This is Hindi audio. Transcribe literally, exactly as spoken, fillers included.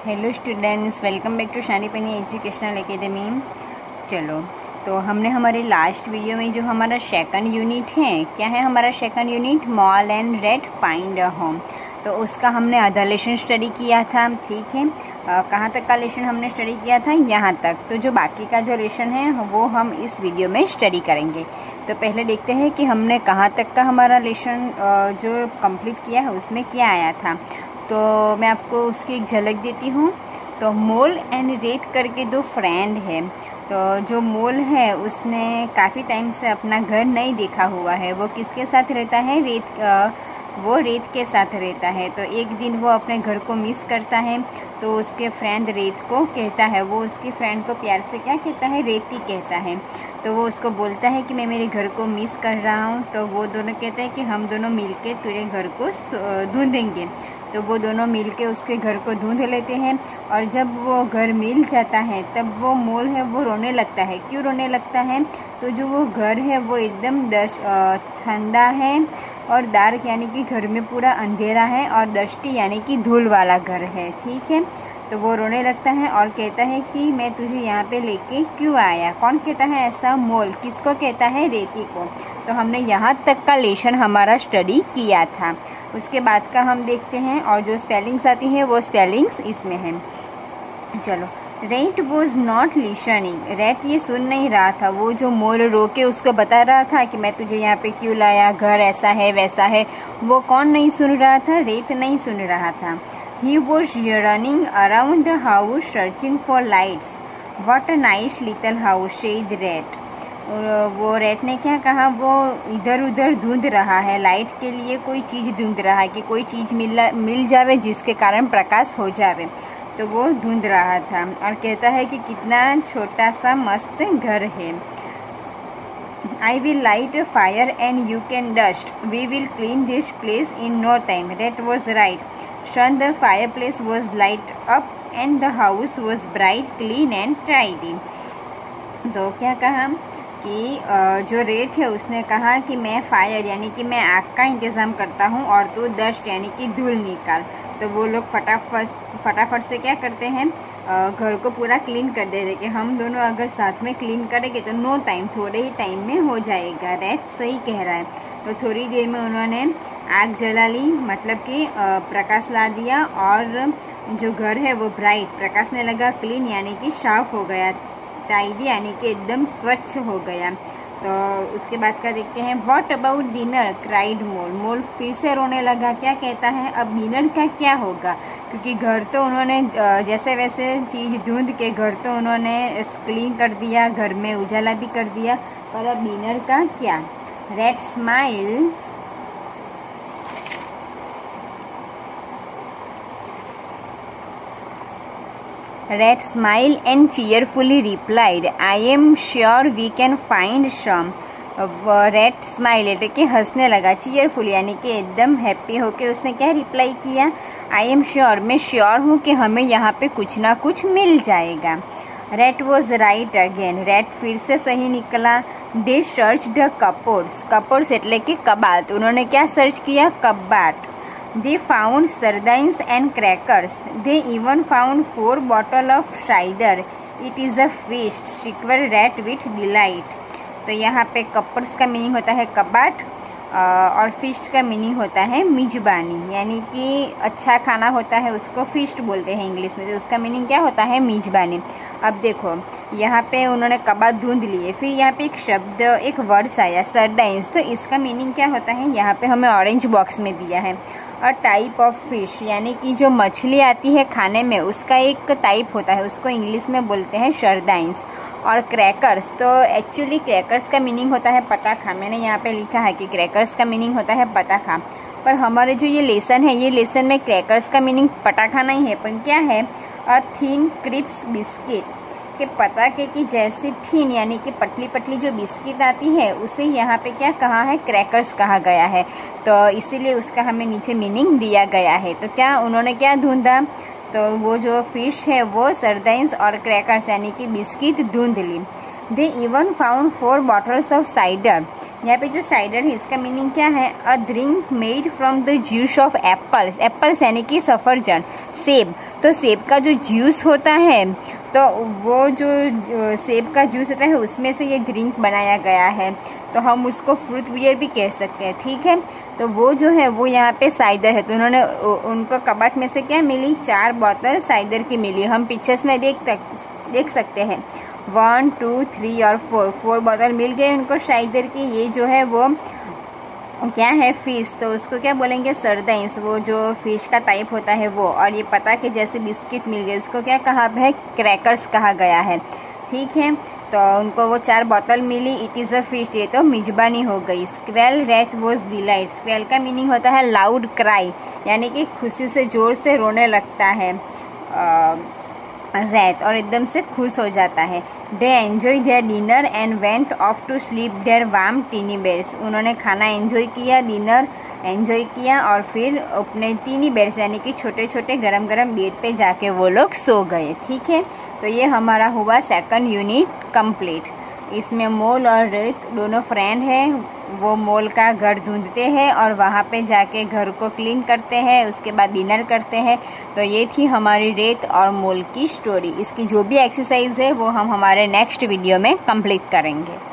Hello students, welcome back to शानी पनी एजुकेशनल एकेडमी। चलो, तो हमने हमारे लास्ट वीडियो में जो हमारा सेकंड यूनिट है, क्या है हमारा second unit, mole and rat find a home, तो उसका हमने आधा लेसन स्टडी किया था। ठीक है, कहाँ तक का लेसन हमने स्टडी किया था, यहाँ तक। तो जो बाकी का जो लेसन है वो हम इस वीडियो में स्टडी करेंगे। तो पहले देखते हैं कि हमने कहाँ तक का हमारा लेसन जो कंप्लीट किया है उसमें क्या आया था। तो मैं आपको उसकी एक झलक देती हूँ। तो मोल एंड रेत करके दो फ्रेंड है। तो जो मोल है उसने काफ़ी टाइम से अपना घर नहीं देखा हुआ है। वो किसके साथ रहता है, रेत, वो रेत के साथ रहता है। तो एक दिन वो अपने घर को मिस करता है, तो उसके फ्रेंड रेत को कहता है, वो उसकी फ्रेंड को प्यार से क्या कहता है, रेती कहता है। तो वो उसको बोलता है कि मैं मेरे घर को मिस कर रहा हूँ। तो वो दोनों कहते हैं कि हम दोनों मिलके तेरे घर को ढूंढेंगे। तो वो दोनों मिलके उसके घर को ढूंढ लेते हैं। और जब वो घर मिल जाता है तब वो मोल है वो रोने लगता है। क्यों रोने लगता है, तो जो वो घर है वो एकदम डस्ट ठंडा है और डार्क, यानी कि घर में पूरा अंधेरा है, और डस्टी यानी कि धूल वाला घर है। ठीक है, तो वो रोने लगता है और कहता है कि मैं तुझे यहाँ पे लेके क्यों आया। कौन कहता है ऐसा, मोल। किसको कहता है, रेती को। तो हमने यहाँ तक का लेसन हमारा स्टडी किया था। उसके बाद का हम देखते हैं, और जो स्पेलिंग्स आती है वो स्पेलिंग्स इसमें है। चलो, rat was not listening, rat ये सुन नहीं रहा था। वो जो मोल रो के उसको बता रहा था कि मैं तुझे यहाँ पे क्यों लाया, घर ऐसा है वैसा है, वो कौन नहीं सुन रहा था, रेत नहीं सुन रहा था। He was running around the house searching for lights. What a nice little house, said Rat. और वो रेट ने क्या कहा, वो इधर उधर ढूंढ रहा है, लाइट के लिए कोई चीज़ ढूंढ रहा है कि कोई चीज़ मिल मिल जावे जिसके कारण प्रकाश हो जावे। तो वो ढूंढ रहा था और कहता है कि कितना छोटा सा मस्त घर है। I will light a fire and you can dust. We will clean this place in no time. That was right. Soon the fireplace was light up and the house was bright, clean and tidy. तो क्या कहा कि जो रेट है उसने कहा कि मैं फायर यानी कि मैं आग का इंतज़ाम करता हूँ और तू डस्ट यानी कि धूल निकाल। तो वो लोग फटाफट फटाफट से क्या करते हैं, घर को पूरा क्लीन कर देते कि हम दोनों अगर साथ में क्लीन करेंगे तो नो टाइम, थोड़े ही टाइम में हो जाएगा। रेट सही कह रहा है। तो थोड़ी देर में उन्होंने आग जला ली, मतलब कि प्रकाश ला दिया, और जो घर है वो ब्राइट, प्रकाशने लगा, क्लीन यानी कि साफ हो गया, टाइडी यानी कि एकदम स्वच्छ हो गया। तो उसके बाद का देखते हैं, what about dinner, cried mole. Mole फिर से रोने लगा। क्या कहता है, अब डिनर का क्या होगा, क्योंकि घर तो उन्होंने जैसे वैसे चीज़ ढूंढ के घर तो उन्होंने क्लीन कर दिया, घर में उजाला भी कर दिया, पर अब डिनर का क्या। Rat smile Rat smiled and cheerfully replied, I am sure we can find some. Rat smile એટલે કે हंसने लगा, चीयरफुल यानी कि एकदम हैप्पी होके उसने क्या रिप्लाई किया, आई एम श्योर, मैं श्योर हूँ कि हमें यहाँ पे कुछ ना कुछ मिल जाएगा। Rat was right again, rat फिर से सही निकला। दे सर्च द कपोर्ड्स, कपोर्ड्स એટલે કે कबाट, उन्होंने क्या सर्च किया, कबाट। They found sardines and crackers. They even found four bottles of cider. It is a feast, shivered Rat with delight. तो यहाँ पे कपर्स का मीनिंग होता है कबाट, और फिस्ट का मीनिंग होता है मेजबानी, यानी कि अच्छा खाना होता है उसको फिस्ट बोलते हैं इंग्लिश में। तो उसका मीनिंग क्या होता है, मेजबानी। अब देखो यहाँ पे उन्होंने कबाब ढूंढ लिए, फिर यहाँ पे एक शब्द, एक वर्ड्स आया, सरडाइंस। तो इसका मीनिंग क्या होता है, यहाँ पे हमें ऑरेंज बॉक्स में दिया है। अ टाइप ऑफ फिश, यानी कि जो मछली आती है खाने में उसका एक टाइप होता है, उसको इंग्लिश में बोलते हैं सरडाइंस। और क्रैकर्स, तो एक्चुअली क्रैकर्स का मीनिंग होता है पटाखा। मैंने यहाँ पे लिखा है कि क्रैकर्स का मीनिंग होता है पटाखा, पर हमारे जो ये लेसन है, ये लेसन में क्रैकर्स का मीनिंग पटाखा नहीं है, पर क्या है, अ थिन क्रिप्स बिस्किट, के पटाखे की जैसी ठीन यानी कि पतली पतली जो बिस्किट आती है उसे यहाँ पे क्या कहा है, क्रैकर्स कहा गया है। तो इसीलिए उसका हमें नीचे मीनिंग दिया गया है। तो क्या उन्होंने क्या ढूंढा, तो वो जो फिश है वो सरदाइंस और क्रैकर्स यानी कि बिस्किट ढूंढ ली। They even found four bottles of cider, यहाँ पे जो साइडर है इसका मीनिंग क्या है, a drink made from the juice of apples, apples यानी कि सफरजन, सेब। तो सेब का जो जूस होता है, तो वो जो सेब का जूस होता है उसमें से ये ड्रिंक बनाया गया है, तो हम उसको फ्रूट बियर भी कह सकते हैं, ठीक है। तो वो जो है वो यहाँ पे साइडर है, तो उन्होंने उनको कबाट में से क्या मिली, चार बोतल साइडर की मिली। हम पिक्चर्स में देख तक देख सकते हैं वन टू थ्री और फोर, फोर बोतल मिल गए उनको साइडर की। ये जो है वो क्या है, फिश, तो उसको क्या बोलेंगे, सरदाइंस, वो जो फिश का टाइप होता है वो। और ये पता कि जैसे बिस्किट मिल गए, उसको क्या कहा है, क्रैकर्स कहा गया है, ठीक है। तो उनको वो चार बोतल मिली, इट इज़ अ फिश, ये तो मिजबानी हो गई। Squeal rat was delight, squeal का मीनिंग होता है लाउड क्राई, यानी कि खुशी से ज़ोर से रोने लगता है रैट, और एकदम से खुश हो जाता है। They enjoy their dinner and went off to sleep their warm tiny beds, उन्होंने खाना एंजॉय किया, डिनर एंजॉय किया और फिर अपने टीनी बेड्स यानी कि छोटे छोटे गरम गरम बेड पे जाके वो लोग सो गए, ठीक है। तो ये हमारा हुआ सेकंड यूनिट कंप्लीट। इसमें मोल और रेत दोनों फ्रेंड हैं, वो मोल का घर ढूंढते हैं और वहाँ पे जाके घर को क्लीन करते हैं, उसके बाद डिनर करते हैं। तो ये थी हमारी रेत और मोल की स्टोरी। इसकी जो भी एक्सरसाइज है वो हम हमारे नेक्स्ट वीडियो में कंप्लीट करेंगे।